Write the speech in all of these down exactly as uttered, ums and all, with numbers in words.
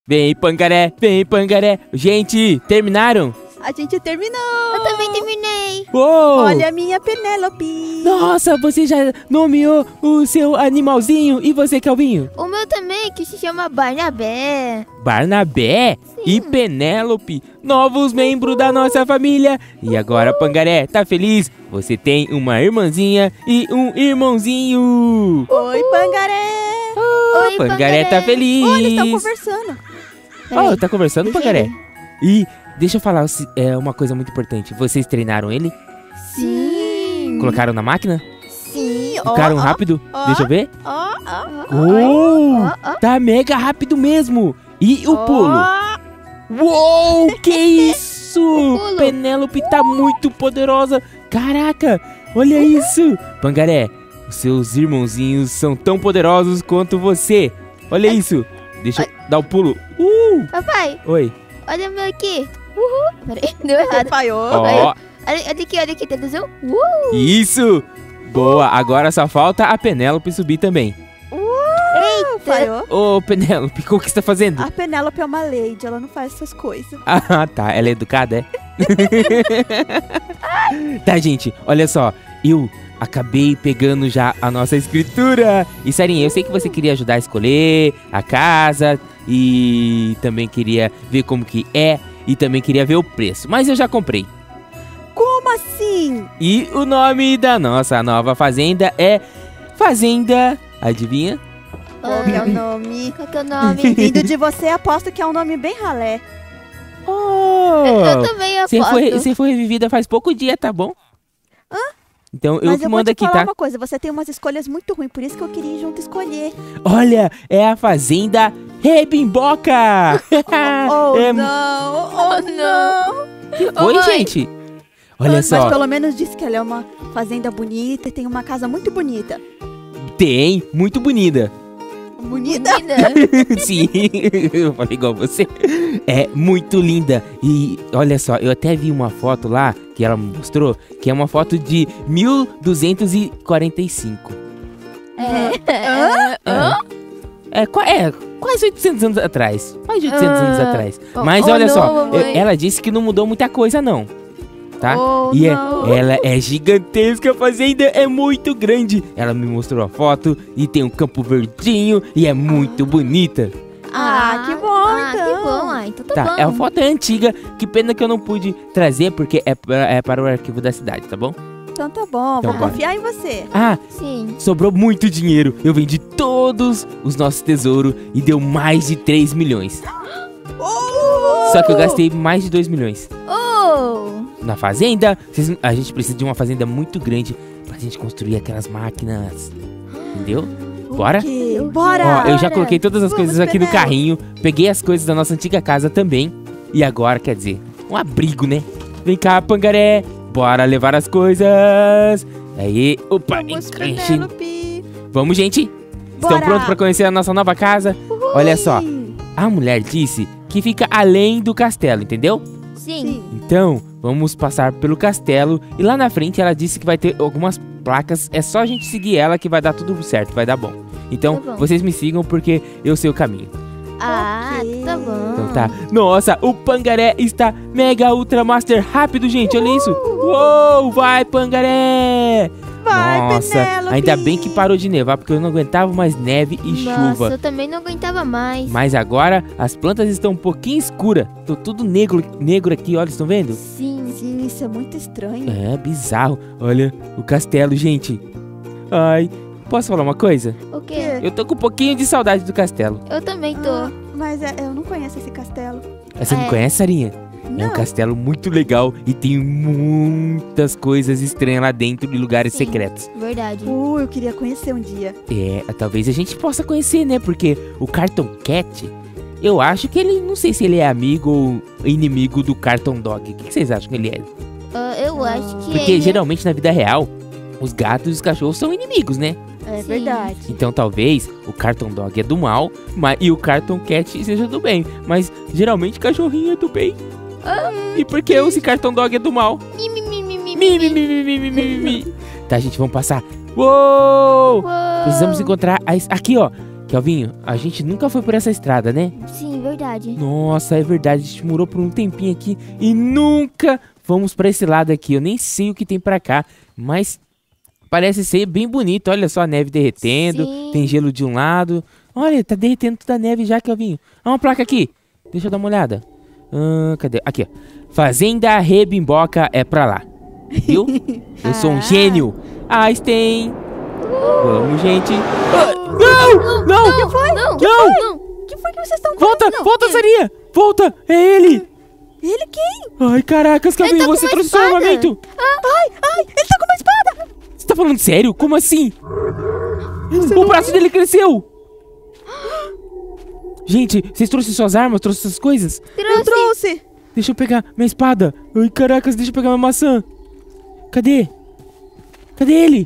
Vem, Pangaré, vem, Pangaré. Gente, terminaram? A gente terminou. Eu também terminei. Uou! Olha a minha Penélope. Nossa, você já nomeou o seu animalzinho. E você, Calvinho? O meu também, que se chama Barnabé. Barnabé Sim. e Penélope, novos membros da nossa família. E agora, Pangaré, tá feliz? Você tem uma irmãzinha e um irmãozinho. Oi, Pangaré. Oi, Pangaré tá feliz. Oh, eles estão conversando. Oh, tá conversando, Deixa Pangaré? eu E deixa eu falar é, uma coisa muito importante. Vocês treinaram ele? Sim. Colocaram na máquina? Sim. Ficaram ó, rápido? ó. Deixa eu ver. Ó, ó. Oh, ó, ó. tá mega rápido mesmo. E o pulo? Uou, que isso? pulo. Penélope tá muito poderosa. Caraca, olha isso. Pangaré, os seus irmãozinhos são tão poderosos quanto você. Olha isso. Deixa eu dar o pulo. Uh! Papai, Oi. olha o meu aqui. Uhul. Peraí, deu errado. Falhou. Ó, Olha, olha aqui, olha aqui, traduziu. Uh. isso. Boa, agora só falta a Penélope subir também. Falhou. Ô, Penélope, o que você tá fazendo? A Penélope é uma lady, ela não faz essas coisas. Ah, tá. Ela é educada, é? Tá, gente. Olha só. Eu acabei pegando já a nossa escritura. E, Sarinha, eu sei que você queria ajudar a escolher a casa. E também queria ver como que é. E também queria ver o preço. Mas eu já comprei. Como assim? E o nome da nossa nova fazenda é Fazenda... Adivinha? Qual que é o nome? Qual que é o nome? Vindo de você, aposto que é um nome bem ralé. Oh! Eu também Você aposto. foi, você foi revivida faz pouco dia, tá bom? Hã? Então eu Mas que eu vou mando te aqui, falar tá? uma coisa, você tem umas escolhas muito ruins, por isso que eu queria ir junto escolher. Olha, é a Fazenda Rebimboca! Oh, é... não, oh, não. Oi, mãe. gente! Olha Mas só, pelo menos disse que ela é uma fazenda bonita e tem uma casa muito bonita. tem, muito bonita. Bonita? Menina. Sim, eu falei igual você. É muito linda. E olha só, eu até vi uma foto lá que ela me mostrou, que é uma foto de mil duzentos e quarenta e cinco. É. Hã? Hã? É, qua- é, quase oitocentos anos atrás. Mais de oitocentos Ah. anos atrás. Oh, Mas oh, olha não, só, mamãe. eu- ela disse que não mudou muita coisa não. Tá? Oh, e é- não. ela é gigantesca, a fazenda é muito grande. Ela me mostrou a foto e tem um campo verdinho e é muito bonita. Ah, que bom, ah, então. que bom. Ah, então tá, Tá, bom. é a foto é antiga, que pena que eu não pude trazer porque é, pra- é para o arquivo da cidade, tá bom? Então tá bom, Então vou bora. confiar em você. Ah, Sim. sobrou muito dinheiro. Eu vendi todos os nossos tesouros e deu mais de três milhões. Só que eu gastei mais de dois milhões. Oh! Na fazenda, vocês- a gente precisa de uma fazenda muito grande pra gente construir aquelas máquinas. Entendeu? Bora? Ok, Eu- Bora! Ó, eu já Bora. coloquei todas as Vamos, coisas aqui no Penélope. carrinho. Peguei as coisas da nossa antiga casa também. E agora, quer dizer, um abrigo, né? Vem cá, Pangaré. Bora levar as coisas. Aí, opa, Vamos, encrenche. Penélope. Vamos, gente. Estão Bora. prontos pra conhecer a nossa nova casa? Olha só, a mulher disse que fica além do castelo, entendeu? Sim. Sim. Então, vamos passar pelo castelo e lá na frente ela disse que vai ter algumas placas. É só a gente seguir ela que vai dar tudo certo, vai dar bom. Então, Tá bom. vocês me sigam porque eu sei o caminho. Ah, Ok. tá bom. Então tá. Nossa, o Pangaré está mega ultra master rápido, gente. Olha isso. Uou, vai, Pangaré. Vai, Nossa, Penélope. ainda bem que parou de nevar porque eu não aguentava mais neve e Nossa, chuva. eu também não aguentava mais. Mas agora as plantas estão um pouquinho escuras. Tô tudo negro, negro aqui, olha, estão vendo? Sim. Sim, isso é muito estranho. É bizarro. Olha o castelo, gente. Ai, posso falar uma coisa? O quê? Eu tô com um pouquinho de saudade do castelo. Eu também tô. Ah, mas é, eu não conheço esse castelo. Você não É. conhece, Sarinha? É um Não. castelo muito legal e tem muitas coisas estranhas lá dentro e lugares Sim. secretos. Verdade. Uh, eu queria conhecer um dia. É, talvez a gente possa conhecer, né? Porque o Carton Cat, eu acho que ele, não sei se ele é amigo ou inimigo do Carton Dog. O que que vocês acham que ele é? Ah, eu acho que Porque ele... geralmente na vida real, os gatos e os cachorros são inimigos, né? É Sim. verdade. Então talvez o Carton Dog é do mal mas, e o Carton Cat seja do bem. Mas geralmente cachorrinho é do bem. E por que esse Carton Dog é do mal? Mi, mi, mi, mi, mi, Mi, mi, mi, mi, mi, mi, mi, mi. Tá, gente, vamos passar. Uou! Uou. Precisamos encontrar a... es- Aqui, ó. Kelvinho, a gente nunca foi por essa estrada, né? Sim, verdade. Nossa, é verdade. A gente morou por um tempinho aqui e nunca fomos pra esse lado aqui. Eu nem sei o que tem pra cá, mas parece ser bem bonito. Olha só a neve derretendo. Sim. Tem gelo de um lado. Olha, tá derretendo toda a neve já, Kelvinho. Olha uma placa aqui. Deixa eu dar uma olhada. Ah, cadê? Aqui, ó. Fazenda Rebimboca é pra lá. Viu? Eu sou um Ah. gênio. Einstein. Vamos, gente. Ah, não! Não! Não, foi? Não, Não! não. O que foi que vocês estão Volta! Não, volta, ele- Sarinha! Volta! É ele! Ele quem? Ai, caracas, Kelvinho, tá com você uma trouxe seu espada. armamento! Ai, ai, ele tá com uma espada. Você tá falando sério? Como assim? O braço dele cresceu! Gente, vocês trouxeram suas armas? Trouxeram essas coisas? Eu Trouxe. trouxe. Deixa eu pegar minha espada. Ai, caracas, deixa eu pegar minha maçã. Cadê? Cadê ele?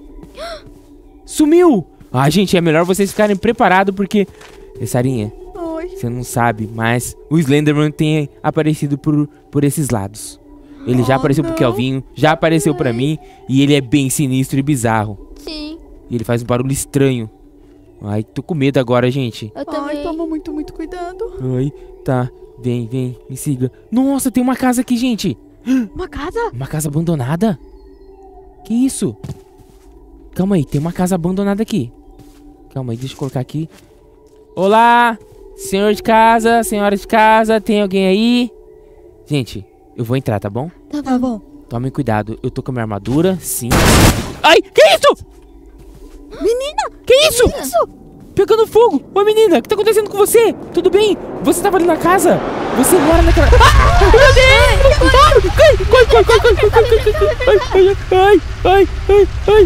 Sumiu! Ah, gente, é melhor vocês ficarem preparados porque... E, Sarinha, Oi. você não sabe, mas o Slenderman tem aparecido por, por esses lados. Ele já Oh, apareceu pro não. Kelvinho, já apareceu pra mim e ele é bem sinistro e bizarro. Sim, E ele faz um barulho estranho. Ai, tô com medo agora, gente. eu Ai, também. toma muito, muito cuidado. Ai, tá. Vem, vem, me siga. Nossa, tem uma casa aqui, gente. Uma casa? Uma casa abandonada? Que isso? Calma aí, tem uma casa abandonada aqui. Calma aí, deixa eu colocar aqui. Olá, senhor de casa, senhora de casa, tem alguém aí? Gente, eu vou entrar, tá bom? Tá Tá bom. bom. Tomem cuidado, eu tô com a minha armadura, sim. Ai, que isso? Menina, Que isso? isso? Pegando fogo! Ô menina, o que tá acontecendo com você? Tudo bem? Você tava ali na casa? Você mora naquela... Ah, meu Deus! Ai, corre, corre, corre, corre, corre, corre, corre, corre, ai, ai, ai, ai, ai.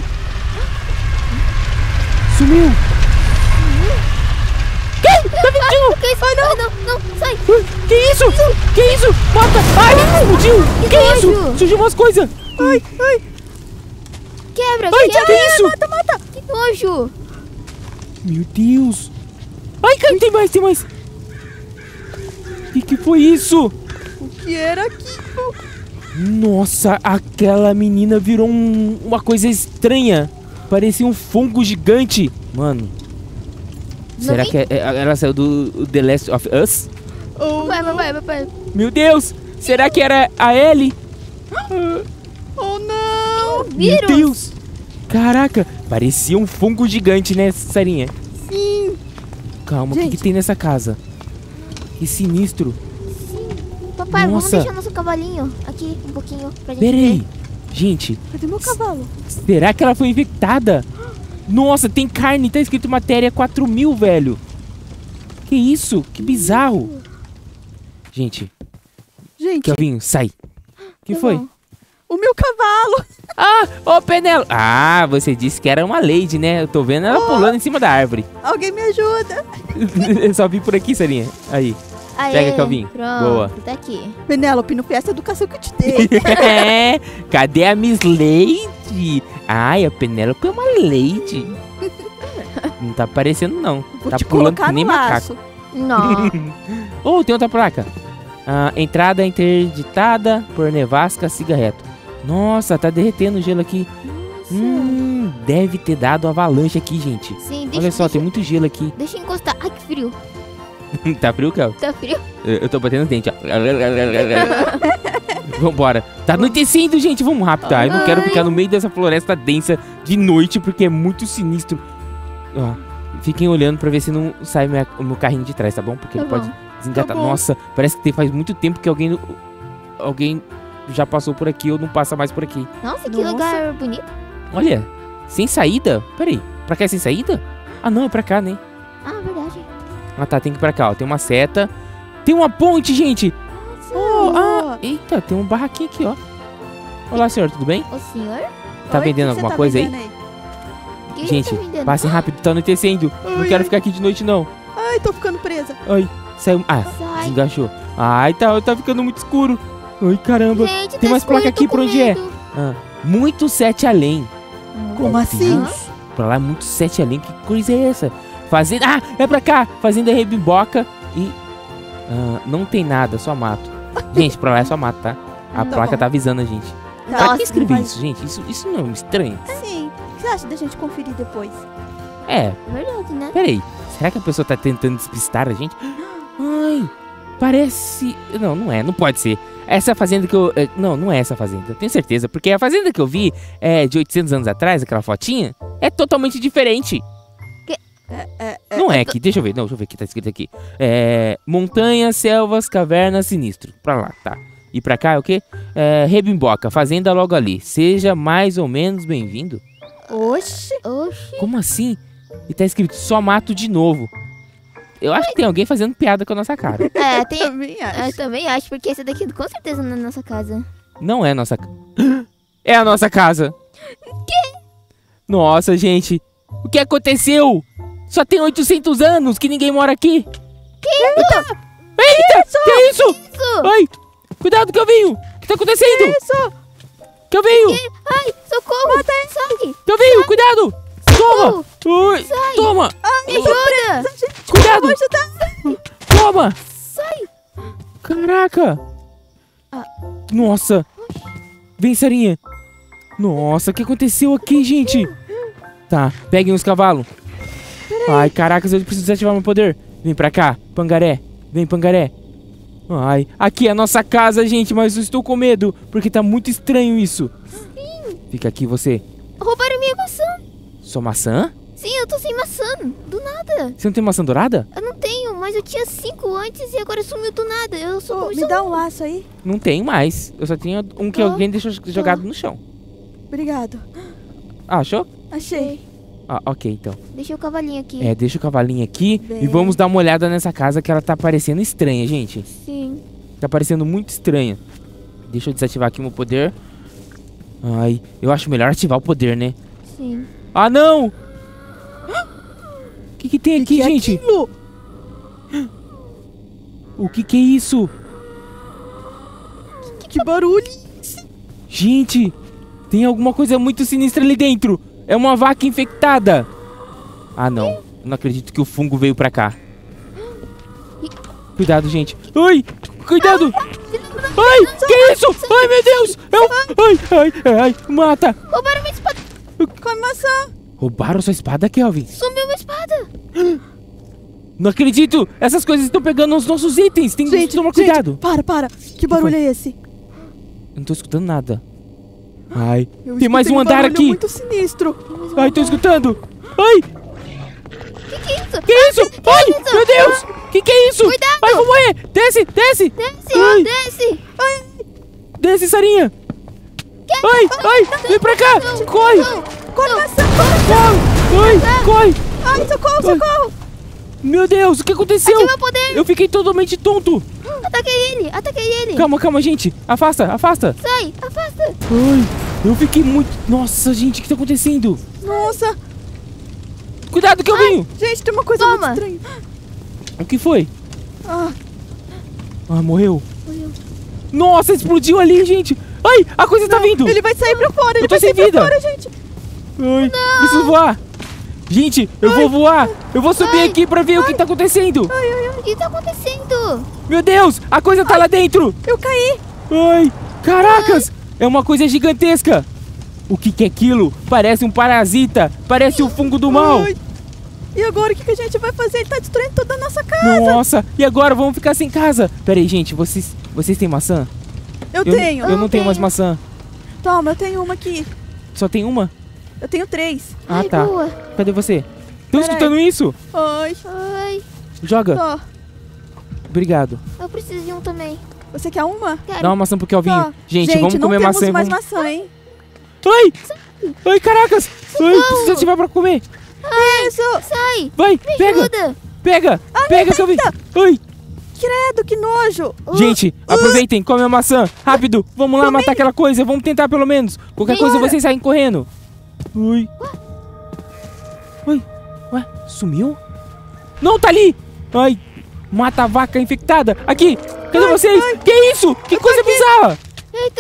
Sumiu! Que? Tá mentindo? Que isso? Ai, não, não, não, sai. Que isso? Que isso? Mata! Ai, explodiu! Que Que isso? nojo. Surgiu umas coisas! Ai, ai. Quebra, Ai, quebra. que isso? Mata, mata. Que nojo. Meu Deus! Ai, cara, tem mais, tem mais! O que, que foi isso? O que era aquilo? Nossa, aquela menina virou um- uma coisa estranha. Parecia um fungo gigante. Mano, será vi. que é- é- ela saiu do The Last of Us? Oh, Vai, vai, não. vai, vai, vai. Meu Deus, será que era a Ellie? Oh, não. Meu Vírus. Deus! Caraca, parecia um fungo gigante, né, Sarinha? Sim. Calma, o que, que Gente. tem nessa casa? Que sinistro. Papai, vamos Nossa. deixar nosso cavalinho aqui um pouquinho pra gente Pera aí. ver. Gente, Cadê meu cavalo? será que ela foi infectada? Nossa, tem carne, tá escrito matéria quatro mil, velho. Que isso? Que bizarro. Gente, Gente, Kelvinho, sai. Que Tá foi? bom. o meu cavalo. Ah, ô Penelo. Ah, você disse que era uma lady, né? Eu tô vendo ela Oh. pulando em cima da árvore. Alguém me ajuda. Eu só vi por aqui, Sarinha. Aí. Aê, Pega, Kelvinho. Pronto, Boa. tá aqui. Penélope, não foi essa educação que eu te dei. É, cadê a Miss Lady? Ai, a Penélope é uma lady. Não tá aparecendo, não. Vou Tá te pulando colocar que nem no macaco. laço. Não. Oh, tem outra placa. Ah, entrada interditada por nevasca, siga reto. Nossa, tá derretendo o gelo aqui. Hum, deve ter dado avalanche aqui, gente. Sim, deixa, Olha só, deixa, tem muito gelo aqui. deixa eu encostar. Ai, que frio. Tá frio, Kel? Tá frio. Eu, eu tô batendo os dentes, ó. Vambora. Tá anoitecendo, gente. Vamos rápido, tá? Eu não quero Ai. ficar no meio dessa floresta densa de noite, porque é muito sinistro. Ó, fiquem olhando pra ver se não sai minha- o meu carrinho de trás, tá bom? Porque Tá ele pode bom. desengatar. Tá bom. Nossa, parece que tem- faz muito tempo que alguém... Alguém já passou por aqui ou não passa mais por aqui. Nossa, que Nossa. lugar bonito. Olha, sem saída? Peraí, pra cá é sem saída? Ah, não, é pra cá, né? Ah, verdade. Ah, tá, tem que ir pra cá, ó. Tem uma seta. Tem uma ponte, gente! Oh, ah, eita, tem um barraquinho aqui, ó. Olá, senhor, tudo bem? O senhor? Tá Oi, vendendo o que você alguma tá coisa aí? vendendo O que Gente, ele tá vendendo? passem rápido, tá anoitecendo. Não Ai, quero ai. ficar aqui de noite, não. Ai, tô ficando presa. Ai, saiu. Ah, Sai. desengaixou. Ai, tá, tá ficando muito escuro. Ai, caramba. Gente, Tem tá mais placa escuro, aqui tô com pra onde é? medo. Ah, muito sete além. Como Meu assim? Deus, pra lá é muito sete além. Que coisa é essa? Fazenda. Ah, é pra cá. Fazenda Rebimboca e. Ah, não tem nada, só mato. Gente, pra lá é só mato, tá? A Tá placa bom. tá avisando a gente. Tá. Pra que escrever mas- isso, gente? Isso, isso não é estranho? Sim. O que você acha da gente conferir depois? É, Verdade, né? peraí. Será que a pessoa tá tentando despistar a gente? Ai, parece... Não, não é, não pode ser. Essa fazenda que eu... é, Não, não é essa fazenda, eu tenho certeza. Porque a fazenda que eu vi é de oitocentos anos atrás, aquela fotinha, é totalmente diferente. É, é, é, Não é aqui, deixa eu ver. Não, deixa eu ver o que tá escrito aqui. É... Montanhas, selvas, cavernas, sinistro. Pra lá, tá. E pra cá é o quê? É... Rebimboca, fazenda logo ali. Seja mais ou menos bem-vindo. Oxi. Oxi. Como assim? E tá escrito só mato de novo. Eu acho que tem alguém fazendo piada com a nossa cara. É, tem... Também acho. Eu também acho, porque esse daqui com certeza não é nossa casa. Não é a nossa ca- É a nossa casa. Que? Nossa, gente. O que aconteceu? Só tem oitocentos anos que ninguém mora aqui. Que isso? Eita! Que é isso? Isso? Ai! Cuidado, Kelvinho! O que tá acontecendo? Isso. Kelvinho! Que? Ai, socorro! Sai! Kelvinho, cuidado! Toma! Socorro! Ui, Sai! toma! Me ajuda! Cuidado! Ajudar. Toma! Sai! Caraca! Ah. Nossa! Vem, Sarinha! Nossa, o que aconteceu aqui, gente? Tá, peguem os cavalos. Ai, caracas, eu preciso desativar meu poder. Vem pra cá, Pangaré. Vem, Pangaré. Ai, aqui é a nossa casa, gente, mas eu estou com medo, porque tá muito estranho isso. Sim! Fica aqui, você. Roubaram minha maçã! Sua maçã? Sim, eu tô sem maçã! Do nada! Você não tem maçã dourada? Eu não tenho, mas eu tinha cinco antes e agora sumiu do nada. Eu sou Ô, como me dá um laço aí. Não tem mais. Eu só tenho um que Ah. alguém deixou jogado no chão. Obrigado. Ah, achou? Achei. Ah, ok, então. Deixa o cavalinho aqui. É, deixa o cavalinho aqui Bem. e vamos dar uma olhada nessa casa que ela tá parecendo estranha, gente. Sim. Tá parecendo muito estranha. Deixa eu desativar aqui o meu poder. Ai, eu acho melhor ativar o poder, né? Sim. Ah, não! O que que tem aqui, que é gente? aquilo? O que que é isso? Que barulho. Gente, tem alguma coisa muito sinistra ali dentro. É uma vaca infectada. Ah, não. Eu não acredito que o fungo veio pra cá. Cuidado, gente. Ai, cuidado. Ai, que isso? Ai, meu Deus. É um... Ai, ai, ai, mata. Roubaram minha espada! Com a maçã. Roubaram sua espada, Kelvin? Sumiu minha espada! Não acredito. Essas coisas estão pegando os nossos itens. Tem que Gente, tomar gente, cuidado. para, para. Que barulho foi? é esse? Eu não tô escutando nada. Ai, Eu tem mais um escutei andar barulho aqui. muito sinistro. Ai, tô escutando. Ai, Que que é isso? que é isso? Ai, isso? meu Deus. Que que é isso? Cuidado. Ai, vou morrer. Desce, desce. Desce! Ai. Desce! Desce, Sarinha. Ai, ai, vem pra cá. Corre. Com a maçã. Corre. Ai, corre. Ai, socorro, Ai. socorro. Meu Deus, o que aconteceu? Ative meu poder! Eu fiquei totalmente tonto. Ataquei ele! Ataquei ele! Calma, calma, gente. Afasta, afasta. Sai! Afasta! Ai, eu fiquei muito... Nossa, gente, o que tá acontecendo? Nossa. Cuidado, Kelvinho. Gente, tem uma coisa Toma. muito estranha. O que foi? Ah, Ah, morreu. Morreu. Nossa, explodiu ali, gente. Ai, a coisa tá vindo. ele vai sair pra fora. Ele tô vai sem sair vida. pra fora, gente. Ai, preciso voar. Gente, eu vou voar. Eu vou subir Ai. aqui pra ver o que tá acontecendo. Ai, ai, ai. O que tá acontecendo? Meu Deus, a coisa tá lá dentro. Eu caí. Ai, caracas. É uma coisa gigantesca. O que que é aquilo? Parece um parasita. Parece o fungo do mal. Ai. E agora o que, que a gente vai fazer? Ele tá destruindo toda a nossa casa. Nossa, e agora vamos ficar sem casa. Pera aí, gente, vocês, vocês têm maçã? Eu, Eu, tenho. eu não Eu tenho mais tenho. maçã. Toma, eu tenho uma aqui. Só tem uma? Eu tenho três. Ah, Ai, tá. boa. Cadê você? Estão Pera escutando isso? Ai. Ai, Joga. Ó, Obrigado. eu preciso de um também. você quer uma? Quero. Dá uma maçã pro Kelvinho. Ó. Gente, vamos não comer temos maçã e mais vamos... maçã, hein? Ai! Ai, caracas! Ai, preciso ativar pra comer. Isso. Sai! Vai, Me pega! ajuda! Pega! Ah, Pega, me Kelvinho! ajuda. Ai! Credo, que nojo. Gente, aproveitem, come a maçã. Rápido, vamos lá matar aquela coisa. Vamos tentar pelo menos. Qualquer Vem. coisa vocês saem correndo. Ui. Ui. Ué, sumiu? Não, tá ali. Ai, mata a vaca infectada. Aqui, cadê vocês? Que isso? Que coisa bizarra. Eita!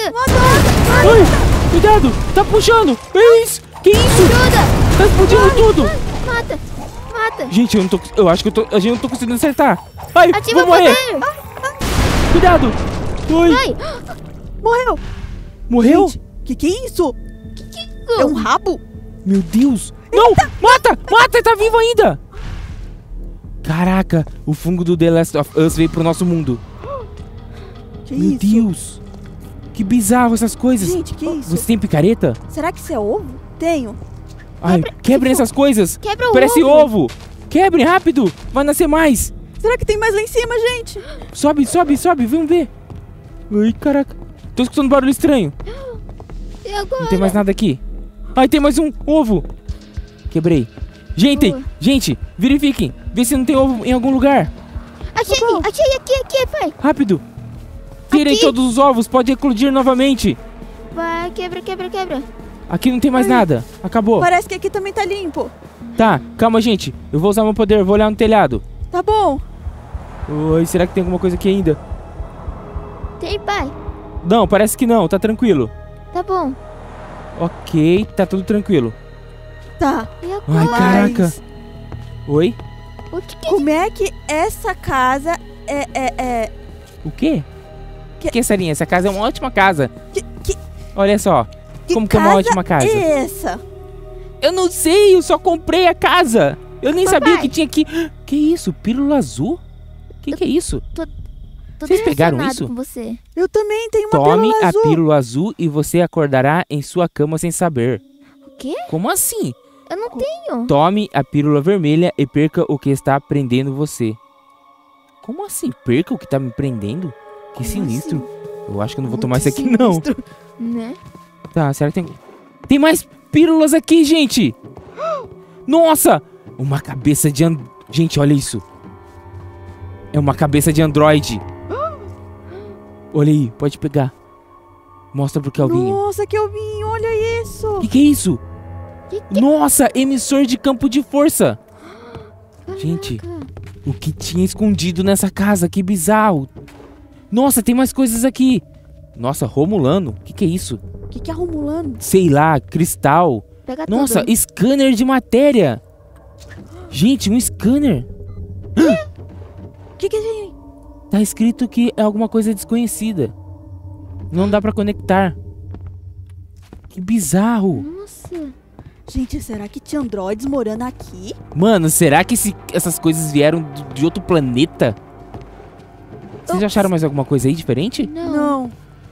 Ai, cuidado, tá puxando. É isso. Que isso? Ajuda! Tá explodindo tudo. Mata! Mata! Gente, eu não tô... Eu acho que eu tô... A gente não tô conseguindo acertar. Ai, Ativa vou o morrer. poder! Cuidado. Ai, Ai! Morreu. morreu? Gente, que que é isso? Isso! É um rabo? Meu Deus! Não! Mata! Mata! Ele tá vivo ainda! Caraca, o fungo do The Last of Us veio pro nosso mundo. Que Meu isso? Deus. Que bizarro essas coisas. Gente, que isso? Você tem picareta? Será que isso é ovo? Tenho. Ai, quebrem essas coisas. Quebra o Parece ovo. ovo. Quebrem, rápido. Vai nascer mais. Será que tem mais lá em cima, gente? Sobe, sobe, sobe. Vamos ver. Ai, caraca. Tô escutando barulho estranho. E agora? Não tem mais nada aqui. Ai, tem mais um ovo. Quebrei. Gente, Boa. gente, verifiquem. Vê se não tem ovo em algum lugar. Achei, Tá bom. achei aqui, aqui, pai. Rápido. Tirem Aqui. todos os ovos. Pode eclodir novamente. Vai, quebra, quebra, quebra. Aqui não tem mais Ai. nada. Acabou. Parece que aqui também tá limpo. Tá, calma, gente. Eu vou usar meu poder. Vou olhar no telhado. Tá bom. Oi, será que tem alguma coisa aqui ainda? Tem, pai. Não, parece que não. Tá tranquilo. Tá bom. Ok, tá tudo tranquilo. Tá. E agora? Ai, caraca. Mas Oi? O que que... como é que essa casa é... é, é... O quê? Que- Que, que Sarinha? Essa casa é uma ótima casa. Que, que, Olha só. que Como que é uma casa ótima casa? é essa? Eu não sei, eu só comprei a casa. Eu nem Papai. sabia que tinha aqui. Que isso? Pílula azul? Que que é isso? Tô Vocês pegaram decepcionado isso? com você. Eu também tenho uma Tome pílula a azul. pílula azul e você acordará em sua cama sem saber. O quê? Como assim? Eu não tenho. Tome a pílula vermelha e perca o que está prendendo você. Como assim? Perca o que está me prendendo? Que Como sinistro. assim? Eu acho que eu não vou Muito tomar isso aqui, não. sinistro. Né? Tá, será que tem... Tem mais pílulas aqui, gente! Nossa! Uma cabeça de... And... Gente, olha isso. É uma cabeça de androide. Olha aí, pode pegar. Mostra pro Kelvinho. Nossa, Kelvinho, olha isso. O que, que é isso? Que que... Nossa, emissor de campo de força. Gente, Caraca. o que tinha escondido nessa casa? Que bizarro. Nossa, tem mais coisas aqui. Nossa, Romulano. O que, que é isso? O que, que é Romulano? Sei lá, cristal. Pega Nossa, tudo. scanner de matéria. Gente, um scanner. O que, que é? Tá escrito que é alguma coisa desconhecida. Não dá pra conectar. Que bizarro. Nossa. Gente, será que tinha androides morando aqui? Mano, será que esse- essas coisas vieram de, de outro planeta? Vocês Ops. acharam mais alguma coisa aí diferente? Não. Não.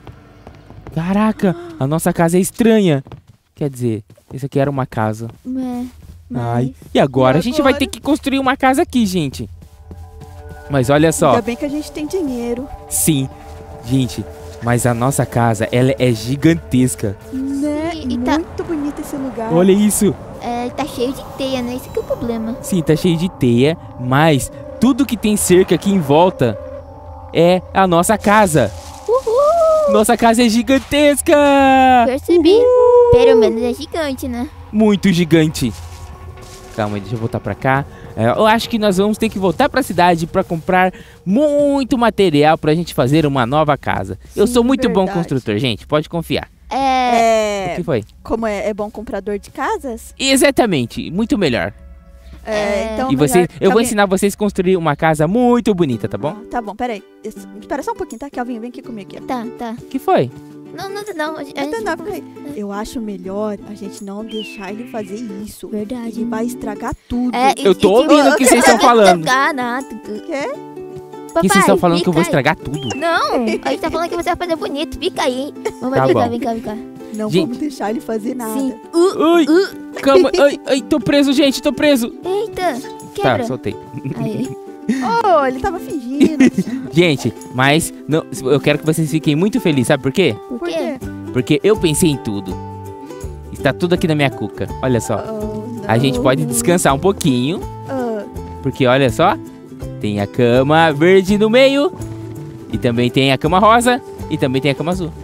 Caraca, a nossa casa é estranha. Quer dizer, isso aqui era uma casa. É, mas... Ai, e agora? E A gente vai agora? ter que construir uma casa aqui, gente. Mas olha só, Ainda bem que a gente tem dinheiro. sim, gente, mas a nossa casa, ela é gigantesca. Né? E- e tá- Muito bonito esse lugar. Olha isso. É, tá cheio de teia, né? Esse que é o problema. Sim, tá cheio de teia, mas tudo que tem cerca aqui em volta é a nossa casa. Uhul! Nossa casa é gigantesca! Percebi. Pelo menos é gigante, né? Muito gigante. Calma aí, deixa eu voltar pra cá. É, eu acho que nós vamos ter que voltar pra cidade pra comprar muito material pra gente fazer uma nova casa. Eu Sim, sou muito bom verdade. construtor, gente, pode confiar. É... O É. que foi? Como é, é bom comprador de casas? Exatamente, muito melhor. É, É. então E você, melhor- eu vou Kelvin- ensinar vocês a construir uma casa muito bonita, tá bom? Ah, tá bom, peraí. Es- Espera só um pouquinho, tá? Kelvin, vem aqui comigo aqui. Tá, tá. O que foi? Não, não, não. A gente... Não, não, não, peraí. Eu acho melhor a gente não deixar ele fazer isso. Verdade. Ele vai estragar tudo. É, Eu tô e- e- ouvindo o que vocês estão falando. Ah, não. Quê? O que vocês estão falando que eu vou estragar tudo? Não, a gente tá falando que você vai fazer bonito. Fica aí, hein? Vamos Tá vem cá, bom. vem cá, vem cá. Não Gente. vamos deixar ele fazer nada. Sim. Uh, Ai, uh. calma, ai, ai, tô preso, gente, tô preso. Eita, Tá, quebra. soltei. Aí. Oh, ele tava fingindo. Gente, mas não, eu quero que vocês fiquem muito felizes, sabe por quê? Por Por quê? quê? Porque eu pensei em tudo. Está tudo aqui na minha cuca. Olha só. Oh, A gente não. pode descansar um pouquinho, Ah, porque olha só, tem a cama verde no meio, e também tem a cama rosa, e também tem a cama azul.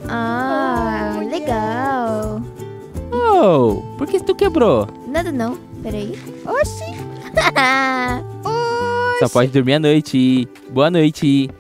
Ah, Oh, legal. Oh, por que tu quebrou? Nada não, peraí. Oxi. Só pode dormir à noite. Boa noite.